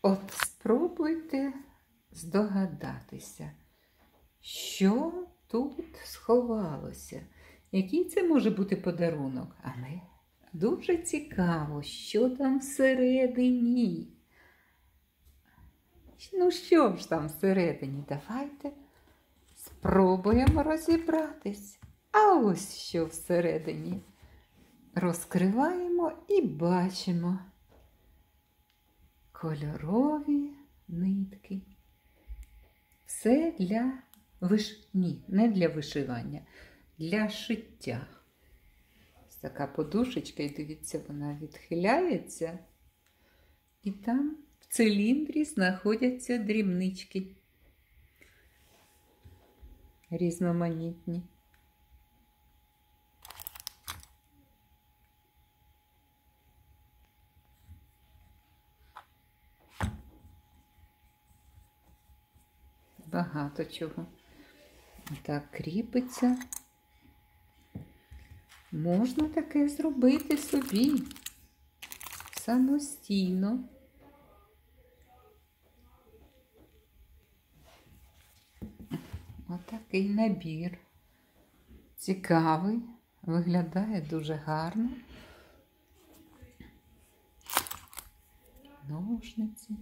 От спробуйте здогадатися, що тут сховалося. Який це може бути подарунок? Але дуже цікаво, що там всередині. Ну що ж там всередині? Давайте спробуємо розібратись. А ось що всередині. Розкриваємо і бачимо кольорові нитки. Все для Ні, не для вишивання, для шиття. Ось така подушечка, і дивіться, вона відхиляється. І там в циліндрі знаходяться дрібнички. Різноманітні. Багато чого. Так кріпиться. Можна таке зробити собі самостійно. Отакий набір. Цікавий, виглядає дуже гарно. Ножниці.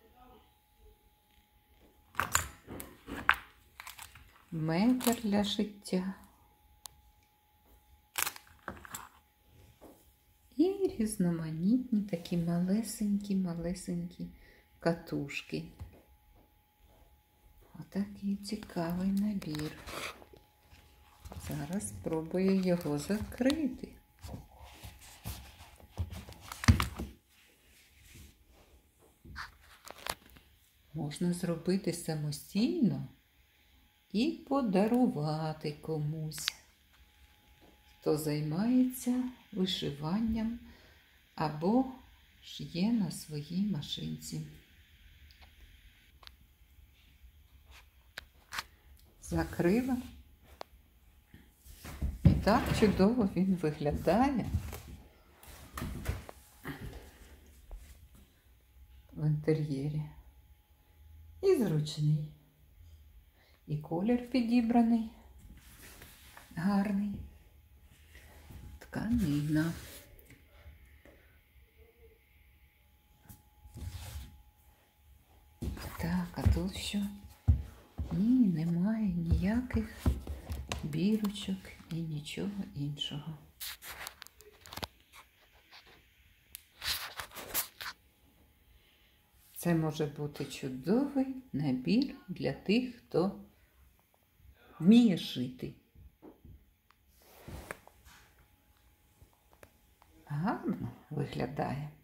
Метр для шиття. І різноманітні такі малесенькі катушки. Отакий цікавий набір. Зараз спробую його закрити. Можна зробити самостійно і подарувати комусь, хто займається вишиванням або шиє на своїй машинці. Закрила. І так чудово він виглядає в інтер'єрі. І зручний. І колір підібраний, гарний. Тканина. Так, а тут що? Ні, немає ніяких бірочок і нічого іншого. Це може бути чудовий набір для тих, хто вміє шити. Гарно виглядає.